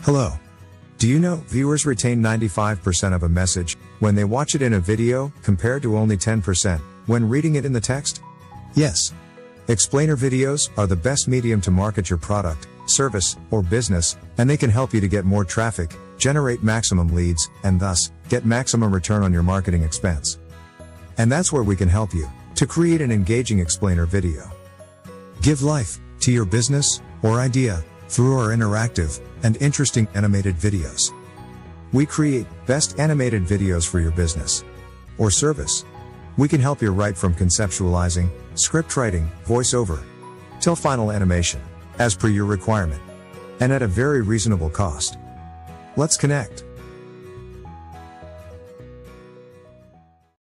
Hello. Do you know viewers retain 95% of a message when they watch it in a video, compared to only 10% when reading it in the text? Yes. Explainer videos are the best medium to market your product, service, or business, and they can help you to get more traffic, generate maximum leads, and thus, get maximum return on your marketing expense. And that's where we can help you to create an engaging explainer video. Give life to your business or idea through our interactive and interesting animated videos. We create best animated videos for your business or service. We can help you right from conceptualizing, script writing, voiceover, till final animation, as per your requirement, and at a very reasonable cost. Let's connect.